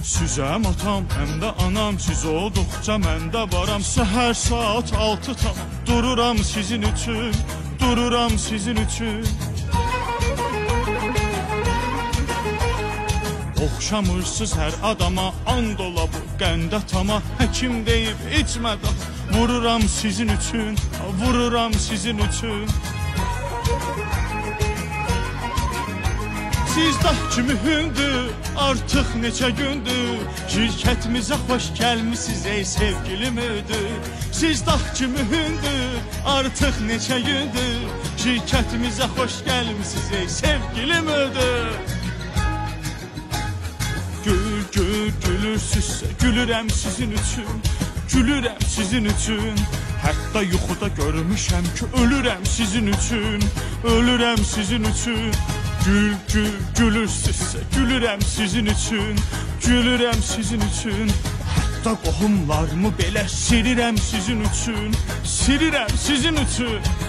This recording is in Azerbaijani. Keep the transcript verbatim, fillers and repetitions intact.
Siz hem atam hem de anam, siz olduqca mən də varam. Səhər saat altı tamam, dururam sizin üçün, dururam sizin üçün. Oxşamırsız hər adama, and ola bu qəndə tama. Həkim deyib içmə daha, vururam sizin üçün, vururam sizin üçün. Siz dağ kimi hündür, artıq neçə gündür şirkətimizə xoş gəlmisiniz ey sevgili müdür. Siz dağ kimi hündür, artıq neçə gündür şirkətimizə xoş gəlmisiniz ey sevgili müdür. Gül gül gülürsünüzsə gülürəm sizin üçün, gülürəm sizin üçün. Hətta yuxuda görmüşəm ki ölürəm sizin üçün, ölürəm sizin üçün. Gül gül gülürsünüzsə gülürəm sizin üçün, gülürəm sizin üçün. Hətta qohumlarımı belə sirirəm sizin üçün, sirirəm sizin üçün.